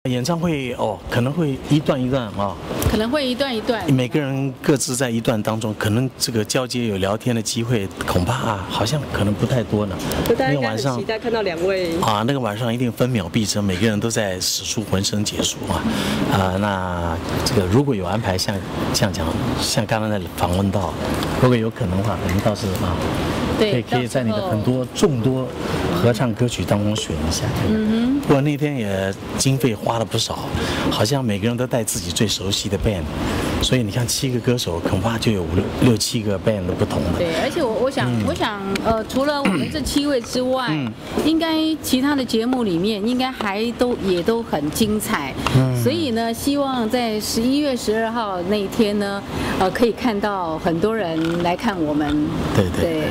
演唱会哦，可能会一段一段啊， 可能会一段一段， 每个人各自在一段当中，可能这个交接有聊天的机会，恐怕好像可能不太多呢。 大家应该很期待看到2位啊，那个晚上一定分秒必争，每个人都在使出浑身解数啊。那这个如果有安排，像刚刚在访问到，如果有可能的话，我们倒是啊。 对， 可以在你的众多合唱歌曲当中选一下。不过那天也经费花了不少，好像每个人都带自己最熟悉的 band， 所以你看7个歌手，恐怕就有6、7个 band 的不同的。 对，而且我想，除了我们这7位之外，应该其他的节目里面应该也都很精彩。所以呢，希望在11月12号那一天呢，可以看到很多人来看我们。对。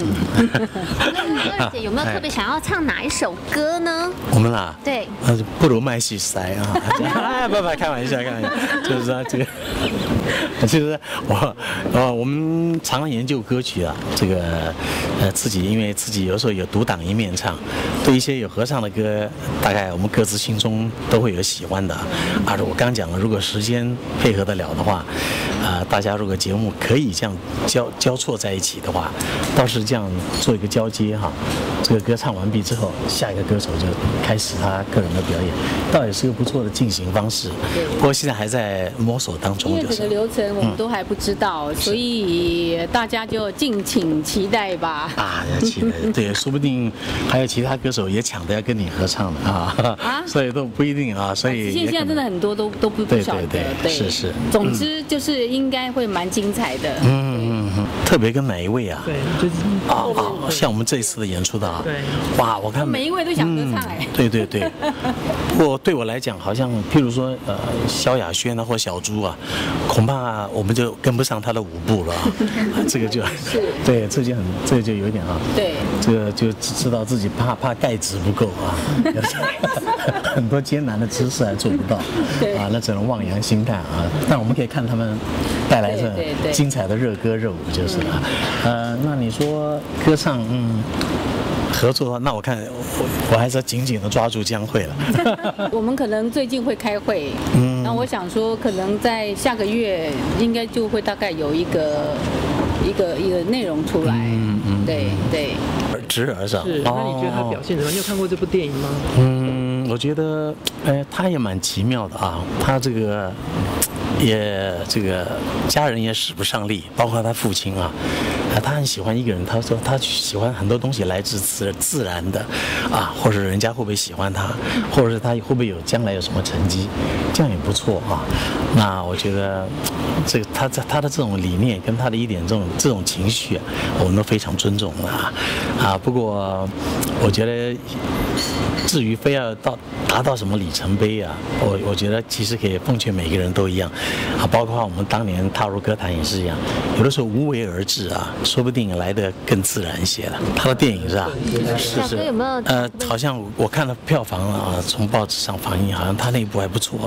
那二姐有没有特别想要唱哪一首歌呢？ 我们啦， 对， 不如麦西塞啊！不，开玩笑，就是说这个，其实我们常常研究歌曲啊，这个因为自己有时候有独当一面唱，对一些有合唱的歌，大概我们各自心中都会有喜欢的。我刚讲了，如果时间配合得了的话，大家如果节目可以这样交错在一起的话，倒是这样做一个交接哈。这个歌唱完毕之后，下一个歌手就开始他个人的表演，倒也是个不错的进行方式。不过现在还在摸索当中， 因为整个流程我们都还不知道，所以大家就敬请期待吧。 要期待，对，说不定还有其他歌手也抢着要跟你合唱的所以都不一定啊。所以现在真的很多都不晓得， 对，是。 总之就是应该会蛮精彩的。 特别跟哪一位啊？ 对，就是像我们这一次的演出的啊， 对， 哇，我看每一位都想歌唱哎。 对。不过对我来讲，好像譬如说萧亚轩啊或小猪啊，恐怕我们就跟不上他的舞步了这个就对，这个就有点对， 这个就知道自己怕钙质不够很多艰难的姿势还做不到那只能望洋兴叹但我们可以看他们带来这精彩的热歌热舞就是那你说歌唱合作，那我看我还是要紧紧的抓住江蕙了。 我们可能最近会开会，然后我想说，可能在下个月应该就会大概有一个内容出来。对。 侄儿是吧？ 是。那你觉得他表现怎么样？你有看过这部电影吗？ 我觉得，他也蛮奇妙的他这个。这个家人也使不上力，包括他父亲他很喜欢一个人，他说他喜欢很多东西来自自然的或者人家会不会喜欢他，或者是他会不会将来有什么成绩，这样也不错那我觉得这个他的这种理念跟他的一点这种情绪我们都非常尊重不过我觉得至于非要达到什么里程碑我觉得其实可以奉劝每个人都一样包括我们当年踏入歌坛也是一样，有的时候无为而治说不定来得更自然一些了。他的电影是吧？是。 有没有好像我看了票房从报纸上反映，好像他那一部还不错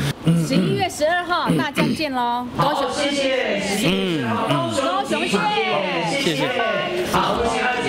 11月12号大江见喽，高雄， 谢谢。 高雄见， 谢谢。 拜拜。